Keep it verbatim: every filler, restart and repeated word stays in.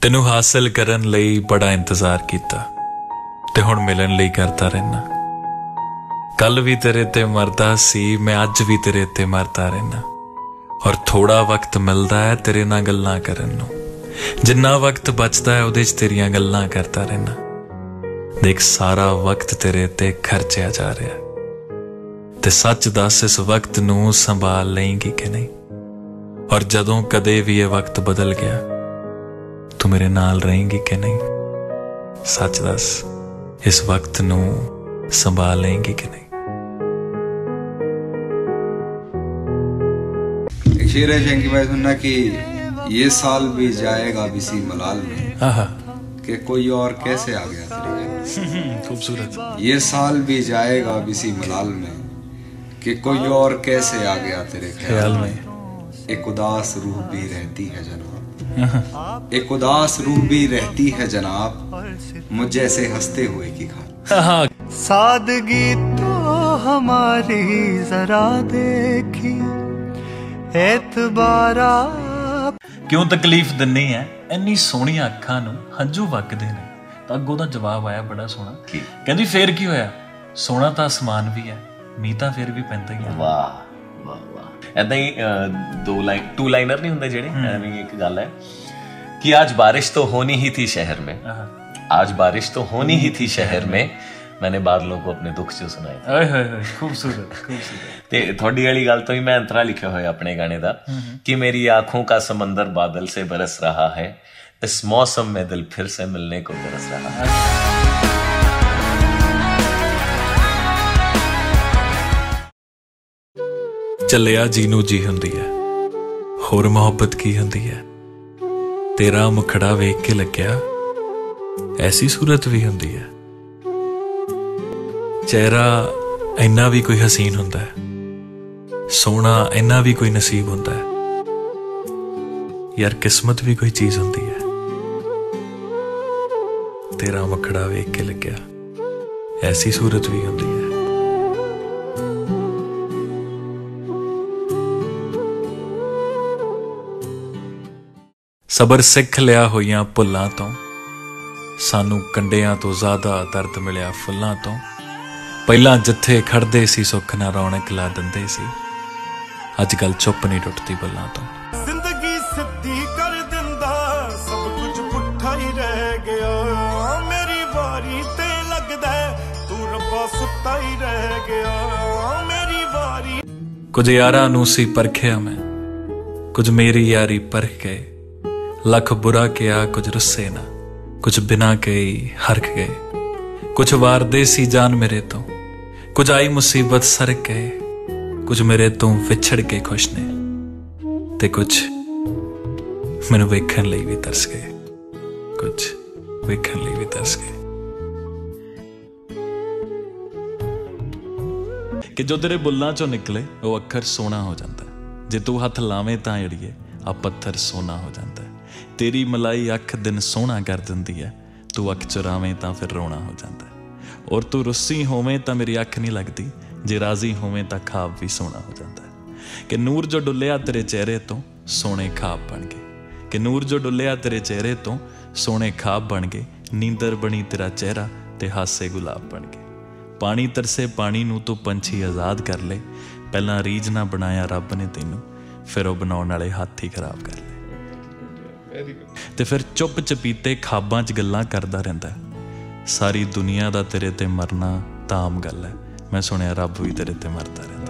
तेनू हासिल करन लई बड़ा इंतजार किया ते हुण मिलन लई करता रहना। कल भी तेरे ते मरदा सी, मैं अज भी तेरे ते मरदा रहना। और थोड़ा वक्त मिलता है तेरे नाल गल्लां करन नूं, जिन्ना वक्त बचदा है उहदे च तेरियां गल्लां करता रहना। देख सारा वक्त तेरे ते खर्चया जा रहा है ते सच दस इस वक्त नूं संभाल लेंगी कि नहीं। और जदों कदे भी ये वक्त बदल गया तू मेरे नाल रहेंगी कि नहीं। सच दस इस वक्त नूं संभाल लेंगी कि नहीं। शेर है शंकी भाई सुनना कि ये साल भी जाएगा इसी मलाल में कि कोई और कैसे आ गया तेरे। खूबसूरत। ये साल भी जाएगा इसी मलाल में कि कोई और कैसे आ गया तेरे ख्याल में। एक उदास रूह भी रहती है जनाब, एक उदास रूह भी रहती है जनाब, मुझ जैसे हंसते हुए की खाल। सादगी तो हमारी जरा देखी एतबारा क्यों तकलीफ दिन्नी है इन्नी सोहणियां अखां नूं हंझू वगदे ने। तां अग्गों दा जवाब आया बड़ा सोहना, कहंदी फेर की होया, सोना तां आसमान भी है, मींह तां फिर भी पैंदा ही है। वाह वाह वाह। ऐदां ही दो लाइन टू लाइनर नहीं हुंदे जेहड़े, एवें एक गल है कि आज बारिश तो होनी ही थी शहर में, आज बारिश तो होनी ही थी शहर में, मैंने बादलों को अपने दुख जो सुनाए। खूबसूरत खूबसूरत। ते थोड़ी वाली गल तो ही मैं अंतरा लिखा हुआ अपने गाने दा कि मेरी आंखों का समंदर बादल से बरस रहा है, इस मौसम में दिल फिर से मिलने को बरस रहा है। चलिया जीनू जी हुंदी है, होर मोहब्बत की हुंदी है। तेरा मुखड़ा वेख के लग्या ऐसी सूरत भी हुंदी है। चेहरा इन्ना भी कोई हसीन हुंदा है, सोना इन्ना भी कोई नसीब हुंदा है। यार किस्मत भी कोई चीज हुंदी है। तेरा मुखड़ा वेख के लग्या ऐसी सूरत भी हुंदी है। सबर सिख लिया होइयां भुल्लां तो, सानू कंडियां तो ज्यादा दर्द मिलिया फुल्लां तो। पहला जिथे खड़दे सी सुख ना रौनक ला दिंदे सी, अजकल चुप नहीं टुटती बल्लां तो। जिंदगी सिद्धी कर दिंदा सब कुछ पुट्ठा ही रह गया, मेरी वारी ते लगदा तू रब्बा सुत्ता ही रह गया, मेरी वारी। कुछ यारां नूं सी परखिया मैं, कुछ मेरी यारी परख गए। लख बुरा किया कुछ रुस्से ना, कुछ बिना कही हरख गए। कुछ वारदे सी जान मेरे तो, कुछ आई मुसीबत सरक गए। कुछ मेरे तो विछड़ के खुश ने, ते कुछ मैनू वेखण लई भी तरस गए, कुछ वेखण लई भी तरस गए। कि जो तेरे बुल्लां चों निकले वो अखर सोना हो जाता है, जे तू हथ लावें तां अड़िए आ पत्थर सोना हो जाता है। तेरी मलाई अख दिन सोहना कर दिंदी है, तू अख चुरावें तां फिर रोना हो जाता है। और तू रुस्सी होवें तां मेरी अख नहीं लगती, जे राजी होवें तां खाब भी सोहना हो जाता है। कि नूर जो डुलिया तेरे चेहरे तो सोने खाब बन गए, कि नूर जो डुलिया तेरे चेहरे तो सोने खाब बन गए। नींदर बनी तेरा चेहरा ते हासे गुलाब बन गए। पानी तरसे पानी नूं तू पंछी आज़ाद कर ले, पहलां रीझ ना बनाया रब ने तैनूं, फिर वो बनाउण वाले हत्थ ही खराब कर ले। ते फिर चुप चपीते खाबां च गल्लां करदा रहिंदा है। सारी दुनिया दा तेरे ते मरना ताम गल है, मैं सुनिया रब भी तेरे ते मरदा रहिंदा।